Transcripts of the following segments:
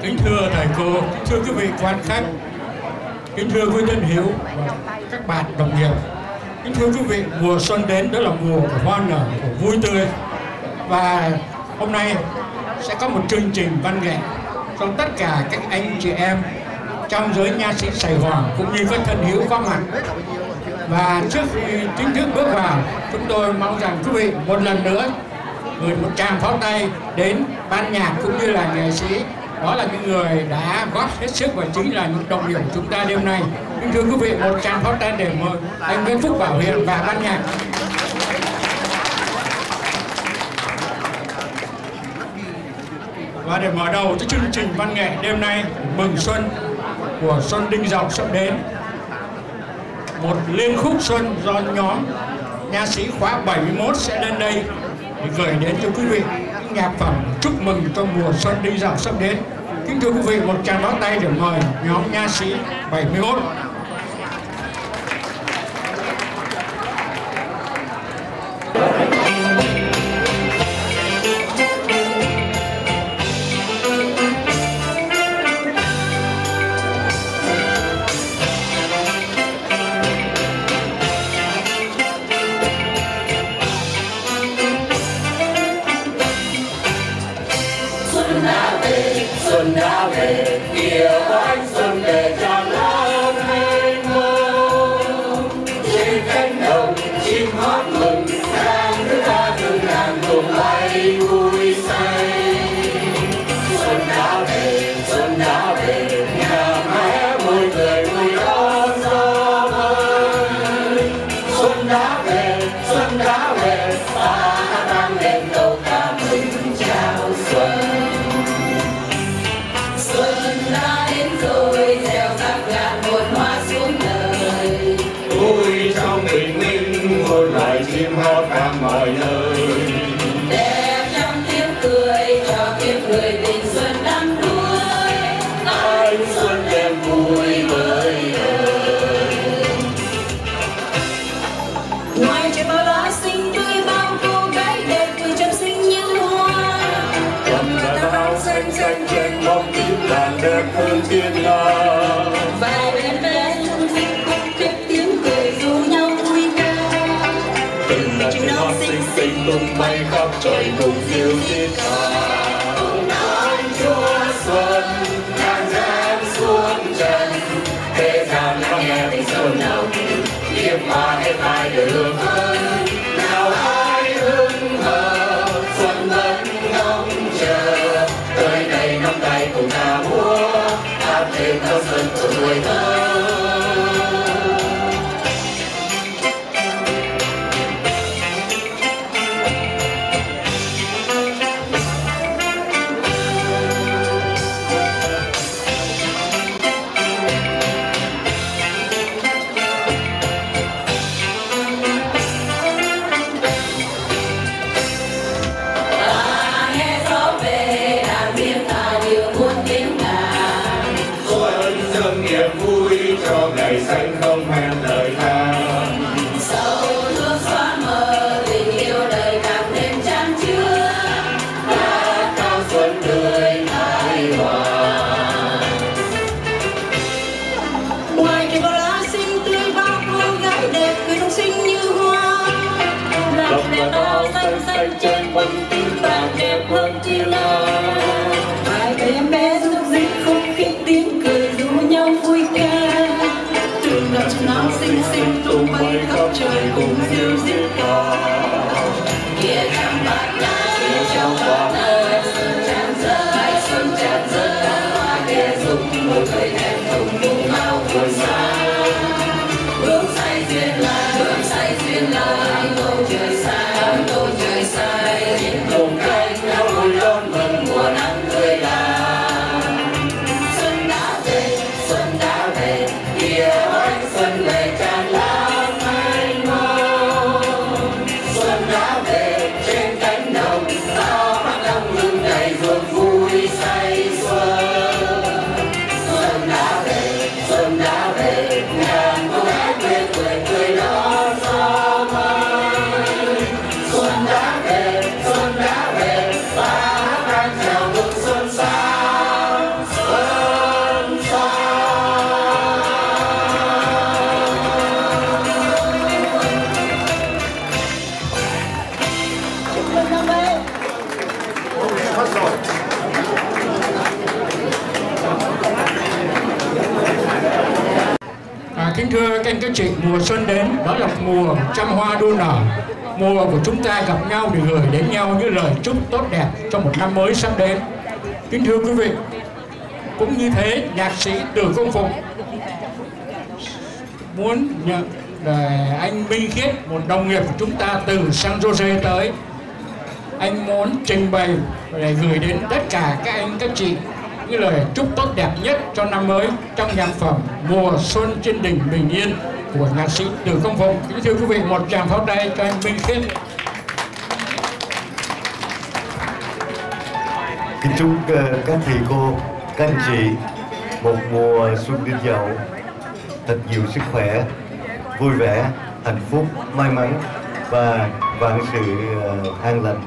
Kính thưa thầy cô, thưa quý vị quan khách, kính thưa quý thân hữu, các bạn đồng nghiệp, kính thưa quý vị, mùa xuân đến đó là mùa của hoa nở, của vui tươi. Và hôm nay sẽ có một chương trình văn nghệ cho tất cả các anh chị em trong giới nha sĩ Sài Gòn cũng như các thân hữu có mặt. Và trước khi chính thức bước vào, chúng tôi mong rằng quý vị một lần nữa gửi một tràng pháo tay đến ban nhạc cũng như là nghệ sĩ. Đó là những người đã góp hết sức và chính là những đồng nghiệp của chúng ta đêm nay. Kính thưa quý vị, một tràng pháo tay để mời anh Nguyễn Phúc Bảo Hiền và ban nhạc. Và để mở đầu cho chương trình văn nghệ đêm nay mừng xuân của Xuân Đinh Dậu sắp đến, một liên khúc xuân do nhóm nha sĩ khóa 71 sẽ lên đây để gửi đến cho quý vị những nhạc phẩm chúc mừng cho mùa Xuân Đinh Dậu sắp đến. Kính thưa quý vị, một tràng pháo tay để mời nhóm nha sĩ 71. Xuân đã về, kìa ánh xuân về tràn lan mênh mông. Trên cánh đồng chim hót mừng, đang thứ ba từng ngàn cùng bay vui say. Xuân đã về, nhà mẹ mỗi người vui đón gió mới. Xuân đã về, ta đang lên câu ca mừng chào xuân. Xuân đã đến rồi, gieo rắc gạt một hoa xuống đời. Vui trong bình minh, một loài chim hót vang mọi nơi. Đẹp trong tiếng cười, cho kiếp người tình xuân đắm đuối. Ánh xuân đem vui với đời. Ngoài trời bao lá xinh tươi, bao cô gái đẹp cười trong xinh như hoa. Cầm là tà áo xanh xanh trên bóng tím càng đẹp hơn thiên nga. Và em bé trong xinh khúc khích tiếng cười dù nhau vui ca. Từng là chim hót xinh xinh tung bay khắp trời cùng diêu diết ca. Cùng nói Chúa xuân ngàn gian xuống trần. Thế gian lắng nghe tình xuân nào liệp hoa hết ai đời hương ơi. Nào ai hưng hờ xuân vẫn ngóng chờ. Tới đây nắm tay cùng ta múa hát lên câu xuân của tuổi thơ. Cho ngày xanh không hẹn lời than. Sầu thương xóa mờ, tình yêu đời càng thêm chan chứa. Hát cao xuân tươi hài hòa. Ngoài trời bao lá xinh tươi, bao cô gái đẹp cười trong xinh như hoa. Lòng đẹp áo xanh xanh trên bông tím vàng đẹp hơn chi là. Hai cây em bé rúc rích không khí tiếng cười rủ nhau vui ca. Từng là chim non xinh xinh tung bay khắp trời cùng diêu diết ca. Kia trong bát ngát, xuân tràn rơi, hoa kia rụng một cây thẹn thùng cùng áo quần xa. Bước say duyên lai, câu trời xa, nhìn cùng cánh nhau vui đón mừng mùa nắng tươi là. Xuân đã về, kìa ánh xuân về tràn lan mênh mông. Xuân đã về, trên cánh đồng bao mắt đông lưng đầy ruộng vui say xuân. Xuân đã về, chị, mùa xuân đến, đó là mùa trăm hoa đua nở, mùa của chúng ta gặp nhau để gửi đến nhau những lời chúc tốt đẹp cho một năm mới sắp đến. Kính thưa quý vị, cũng như thế, nhạc sĩ Từ Công Phụng muốn nhận anh Minh Khiết, một đồng nghiệp của chúng ta từ San Jose tới. Anh muốn trình bày để gửi đến tất cả các anh các chị những lời chúc tốt đẹp nhất cho năm mới trong nhạc phẩm Mùa Xuân Trên Đỉnh Bình Yên của nhạc sĩ Từ Công Phụng. Kính thưa quý vị, một tràng pháo tay cho anh Minh Khiết. Kính chúc các thầy cô, các anh chị một mùa xuân Đinh Dậu thật nhiều sức khỏe, vui vẻ, hạnh phúc, may mắn và vạn sự an lành.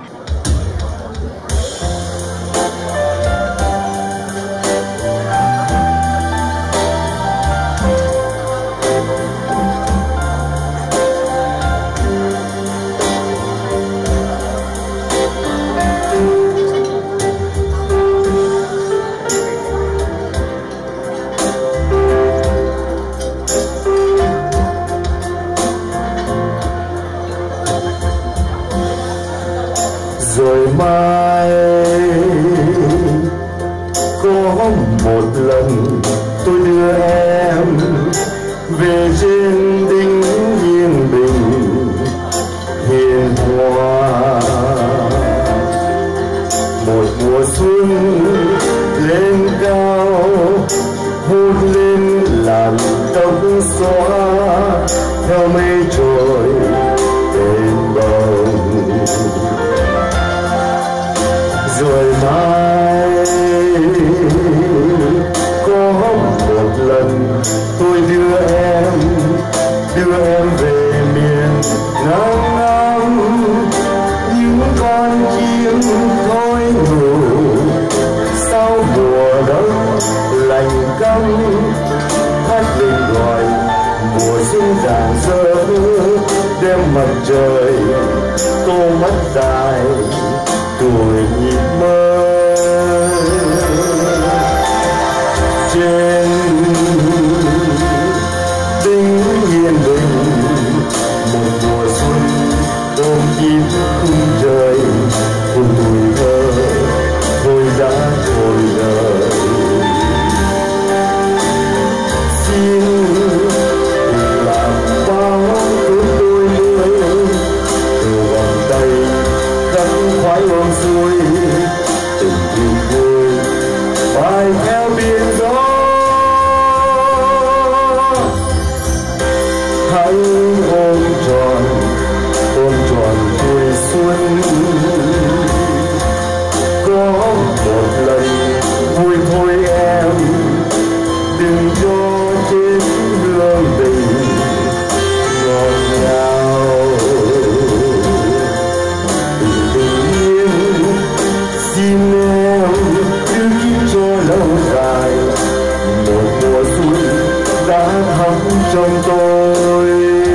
Rồi mai có một lần tôi đưa em về trên đỉnh Yên Bình hiền hòa, một mùa xuân lên cao hôn lên làn tóc xóa theo mây trôi bên bồng. Rồi mai có một lần tôi đưa em về miền Nam Nam, những con chim thôi ngủ sau mùa đông lạnh căm hát lên gọi mùa xuân rạng rỡ, đêm mặt trời tô mắt dài tuổi nhịp mơ. Trên đỉnh Yên Bình một mùa xuân ôm chim khung trời, cùng tuổi thơ tôi đã thôi đời. Xin làm bao ước đôi mươi từ vòng tay gắn khoái ôm xuôi, tình yêu vui bay theo biển gió. Hãy ôm tròn tuổi xuân, có một lần vui thôi em, đừng cho trên đường tình ngọt ngào. Xin em giữ kín cho lâu dài một mùa xuân đã thắm trong tôi.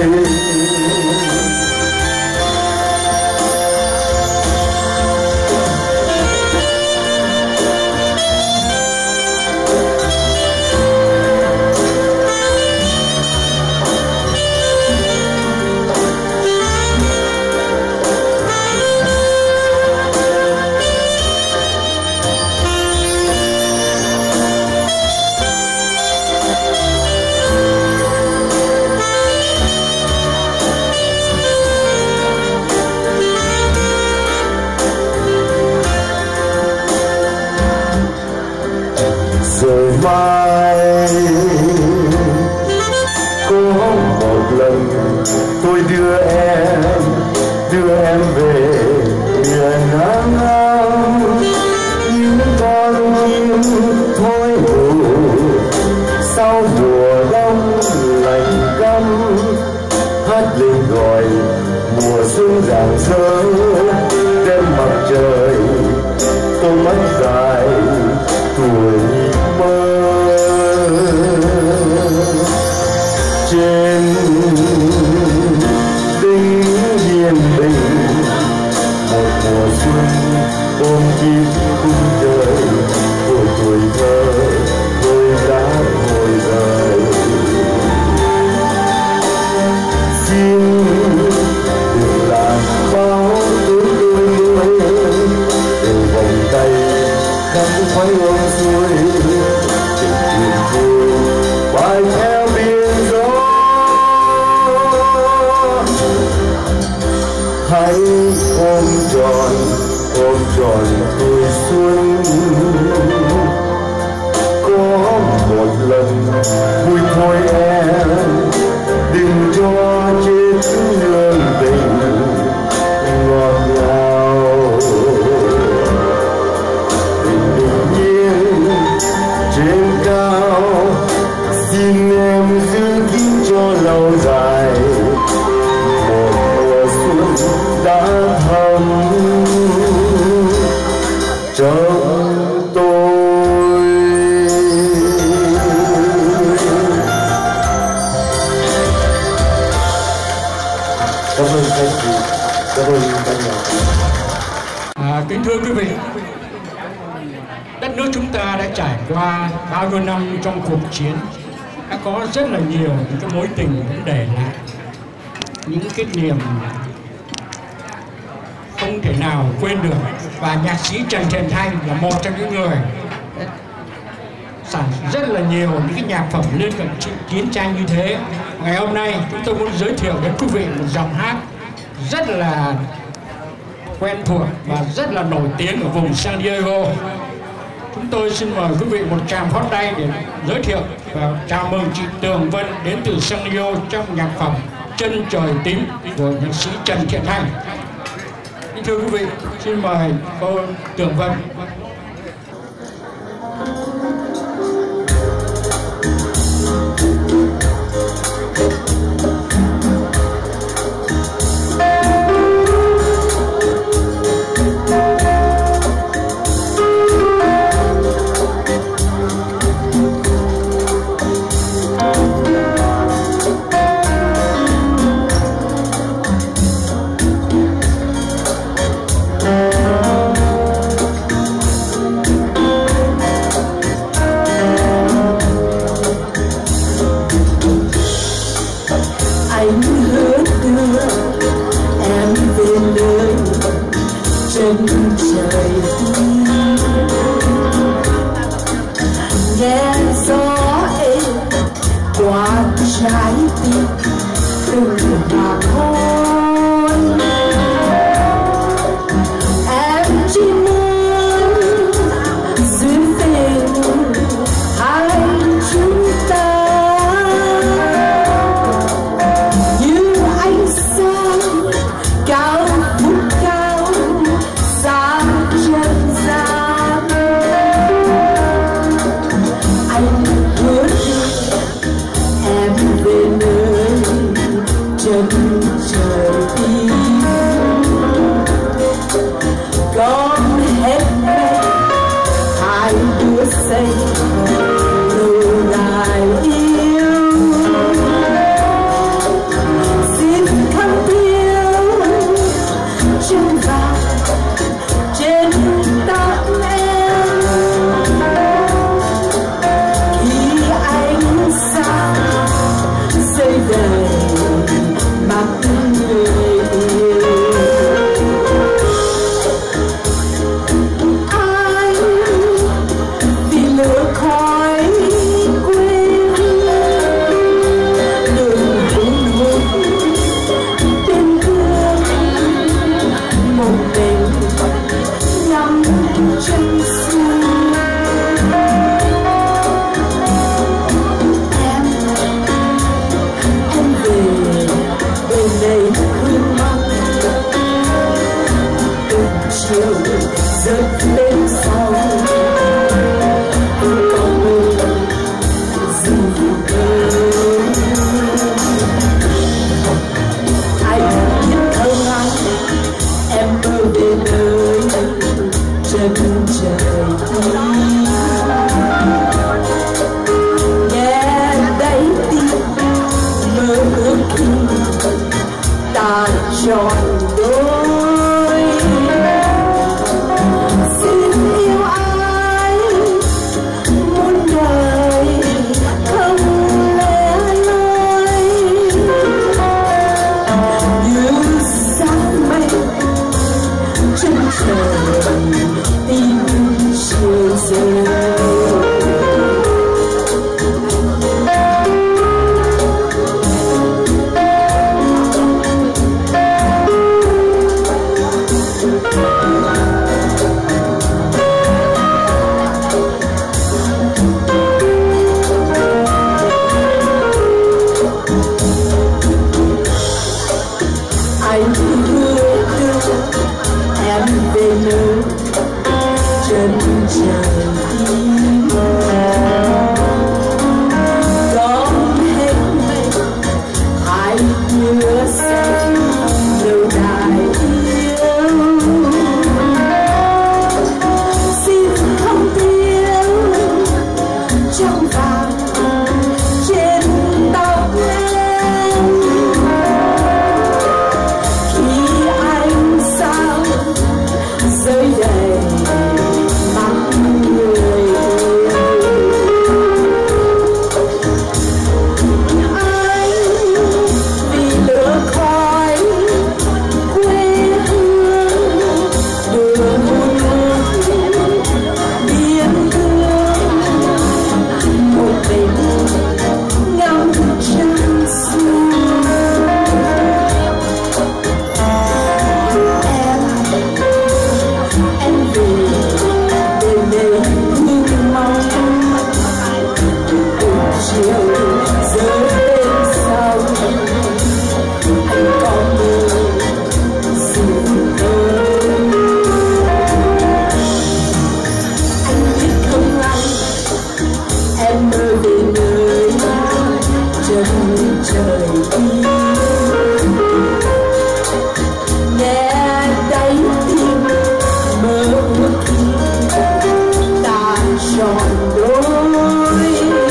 Rồi mai có một lần tôi đưa em về miền Nam Nam, những con chim thôi ngủ sau mùa đông lạnh căm hát lên gọi mùa xuân rạng rỡ, đêm mặt trời tô mắt dài tuổi mơ. Trên đỉnh Yên Bình một mùa xuân ôm chim khung trời, của tuổi thơ tôi đã thôi rời. hãy ôm trọn tuổi xuân. Có một lần vui thôi em, đừng cho chết lương tình ngọt ngào. Tình bình yên trên cao, xin em giữ kín cho lâu dài. Một mùa xuân đã thầm trong tôi. Cảm ơn các chị, cảm ơn cả nhà. Kính thưa quý vị, đất nước chúng ta đã trải qua bao nhiêu năm trong cuộc chiến, đã có rất là nhiều những cái mối tình cũng để lại những cái niềm không thể nào quên được. Và nhạc sĩ Trần Thiện Thanh là một trong những người sản rất là nhiều những cái nhạc phẩm liên cận chiến tranh như thế. Ngày hôm nay chúng tôi muốn giới thiệu đến quý vị một giọng hát rất là quen thuộc và rất là nổi tiếng ở vùng San Diego. Chúng tôi xin mời quý vị một tràng pháo tay để giới thiệu và chào mừng chị Tường Vân đến từ San Diego trong nhạc phẩm Chân Trời Tím của nhạc sĩ Trần Thiện Thanh. Thưa quý vị, xin mời cô Tường Vân. ai hứa đưa em về nơi chân trời tim có hết mình ai hứa sẽ lâu đài yêu xin không tiêu trong vàng trên tóc em khi ánh sao rơi đầy mắt người anh vì lửa khói quê hương đưa một hương biên cương một mình ngắm trăng xuân em về nơi hương mong chiều rơi bên sông anh có mơ gì hơn anh biết không anh em mơ về nơi chân trời đi nghe đáy tim mơ ước ta tròn đôi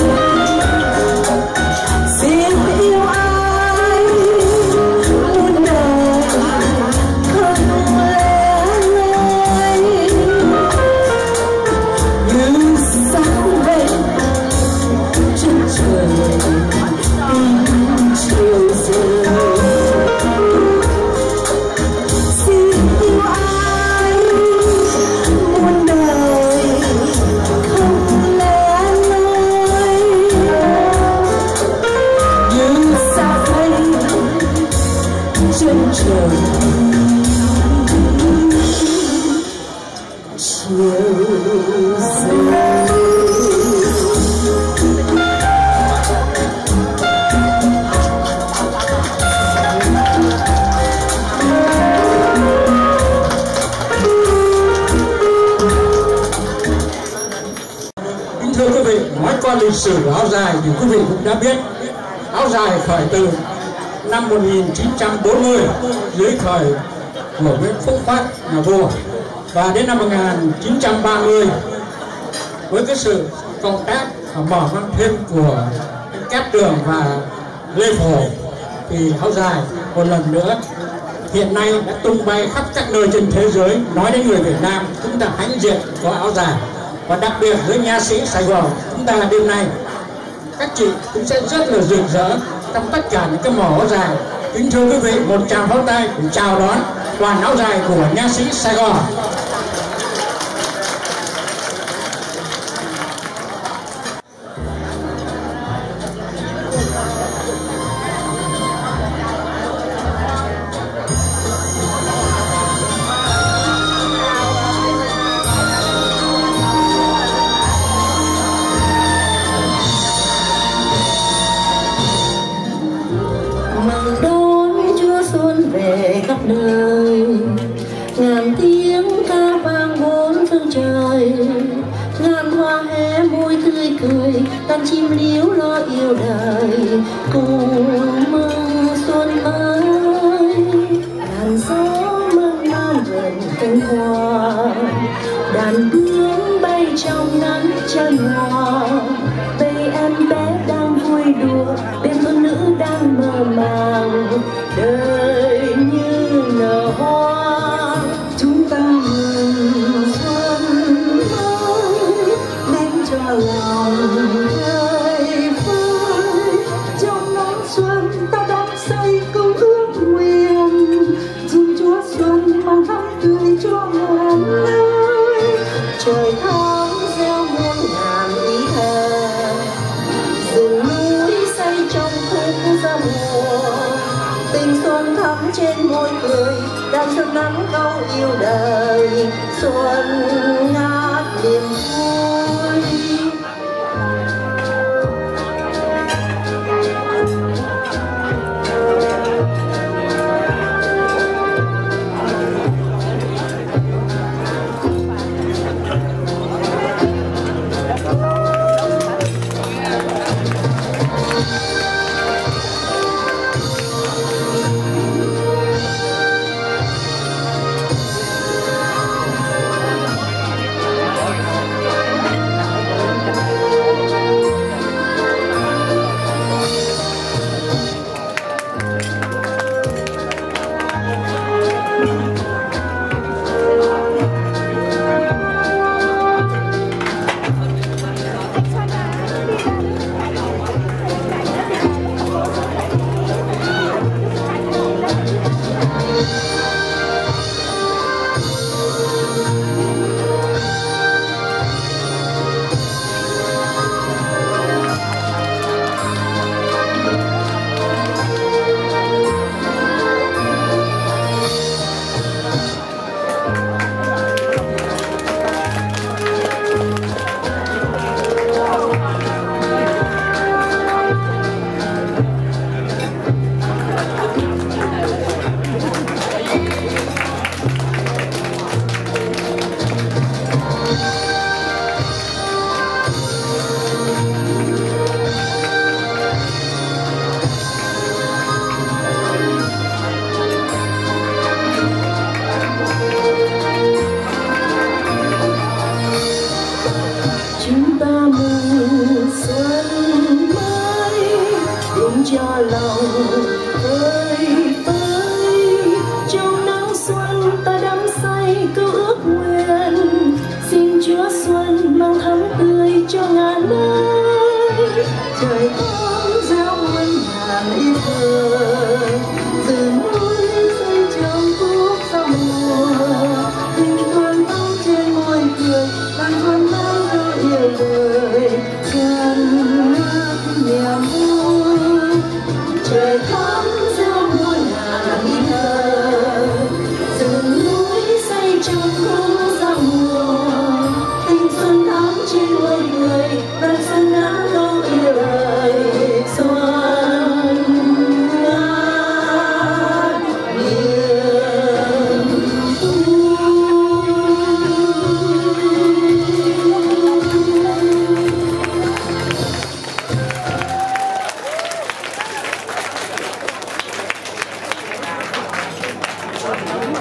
xin yêu ai muôn đời không lẽ loi như sáng về chân trời tim chiều rơi xin yêu ai muôn đời không lẽ loi như xa vây chân trời chiều rơi. Kính thưa quý vị, nói qua lịch sử áo dài thì quý vị cũng đã biết áo dài khởi từ năm 1940 dưới thời của Nguyễn Phúc Phát nhà vua, và đến năm 1930 với cái sự cộng tác mở mang thêm của Cát Tường và Lê Phổ thì áo dài một lần nữa hiện nay đã tung bay khắp các nơi trên thế giới. Nói đến người Việt Nam, chúng ta hãnh diện có áo dài, và đặc biệt với nha sĩ Sài Gòn chúng ta đêm nay các chị cũng sẽ rất là rực rỡ trong tất cả những cái màu áo dài. Kính thưa quý vị, một tràng pháo tay để chào đón đoàn áo dài của nha sĩ Sài Gòn. Mừng đón Chúa xuân về khắp nơi, ngàn tiếng ca vang bốn phương trời, ngàn hoa hé môi tươi cười, đàn chim líu lo yêu đời, cùng mừng xuân mới. Đàn gió mơn man vườn cánh hoa, đàn bướm bay trong nắng chân hoa, bầy em bé đang vui đùa, bên con nữ đang mơ màng, đời như nở hoa. Chúng ta mừng xuân mới, đem cho lòng hơi phơi. Trong nắng xuân ta đắm say câu ước nguyện, xin Chúa xuân mang thắm tươi cho ngàn nơi. Trời tháng gieo muôn ngàn ý thơ, rừng núi say trong khung ra mùa, tình xuân thắm trên môi cười, đang xuân nắng câu yêu đời, xuân ngát niềm vui.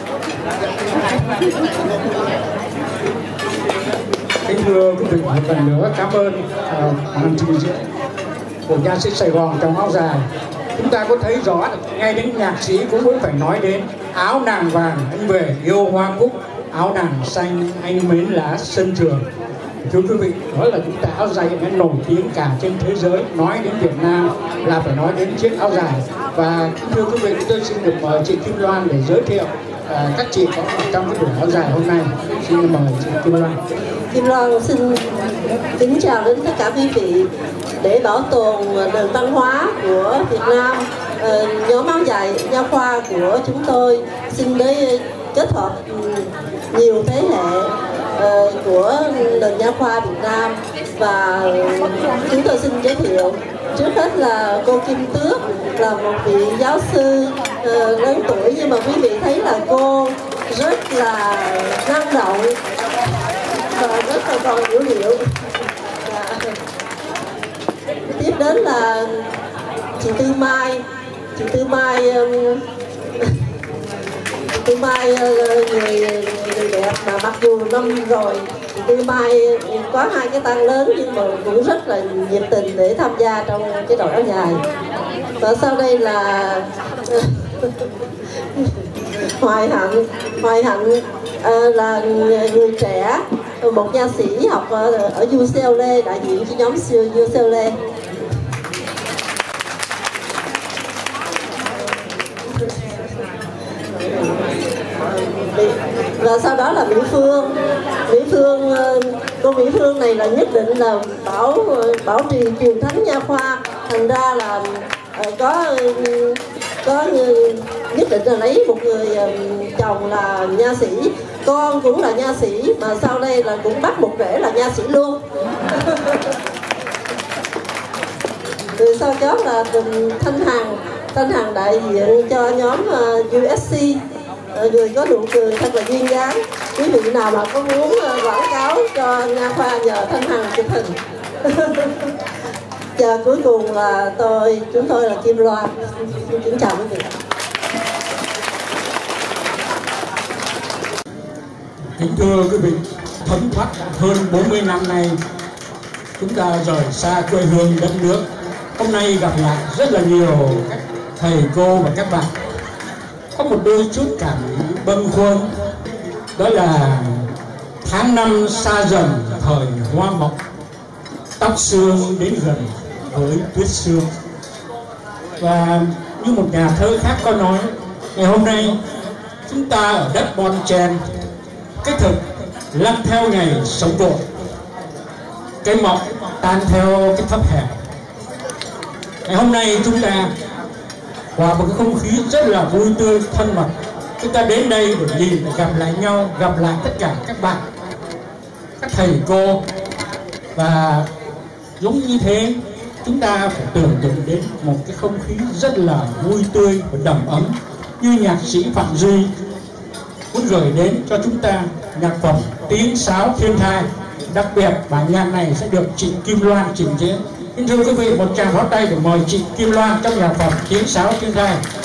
Kính thưa quý vị, một lần nữa cảm ơn màn trình diễn của nhạc sĩ Sài Gòn trong áo dài. Chúng ta có thấy rõ ngay đến nhạc sĩ cũng muốn phải nói đến áo nàng vàng anh về yêu hoa cúc, áo nàng xanh anh mến lá sân trường. Thưa quý vị, đó là chúng ta áo dài đã nổi tiếng cả trên thế giới. Nói đến Việt Nam là phải nói đến chiếc áo dài. Và thưa quý vị, tôi xin được mời chị Kim Loan để giới thiệu các chị có mặt trong cái buổi áo dài hôm nay. Xin mời chị Kim Loan. Kim Loan xin kính chào đến tất cả quý vị. Để bảo tồn nền văn hóa của Việt Nam, nhóm áo dài nha khoa của chúng tôi xin đến kết hợp nhiều thế hệ của nền nha khoa Việt Nam, và chúng tôi xin giới thiệu trước hết là cô Kim Tước, là một vị giáo sư lớn tuổi, nhưng mà quý vị thấy là cô rất là năng động và rất là còn hiểu liệu. Tiếp đến là chị Tư Mai. Chị Tư Mai người đẹp mà mặc dù năm rồi chị Tư Mai có 2 cái tang lớn nhưng mà cũng rất là nhiệt tình để tham gia trong cái đội áo dài. Và sau đây là Hoài Hạnh là người trẻ, một nha sĩ học ở UCLA, đại diện cho nhóm UCLA. Và sau đó là Mỹ Phương. Cô Mỹ Phương này là nhất định là bảo trì truyền thống nha khoa, thành ra là có nhất định là lấy một người chồng là nha sĩ, con cũng là nha sĩ, mà sau đây là cũng bắt một rể là nha sĩ luôn. Rồi sau đó là Thanh Hằng đại diện cho nhóm USC, người có nụ cười thật là duyên dáng. Quý vị nào mà có muốn quảng cáo cho nha khoa nhờ Thanh Hằng chụp hình. Và cuối cùng là chúng tôi là Kim Loan. Xin chào quý vị. Kính thưa quý vị, thấm thoát hơn 40 năm nay chúng ta rời xa quê hương đất nước. Hôm nay gặp lại rất là nhiều các thầy cô và các bạn. Có một đôi chút cảm bâng khuâng, đó là tháng năm xa dần thời hoa mộng, tóc sương đến gần với tuyết sương. Và như một nhà thơ khác có nói, ngày hôm nay chúng ta ở đất Bon Chen, cái thực lăn theo ngày sống vội, cái mộng tan theo cái thấp hèn. Ngày hôm nay chúng ta hòa một cái không khí rất là vui tươi thân mật, chúng ta đến đây để nhìn, để gặp lại nhau, gặp lại tất cả các bạn, các thầy cô. Và giống như thế, chúng ta phải tưởng tượng đến một cái không khí rất là vui tươi và đầm ấm, như nhạc sĩ Phạm Duy muốn gửi đến cho chúng ta nhạc phẩm Tiếng Sáo Thiên Thai. Đặc biệt bản nhạc này sẽ được chị Kim Loan trình diễn. Kính thưa quý vị, một tràng pháo tay để mời chị Kim Loan trong nhạc phẩm Tiếng Sáo Thiên Thai.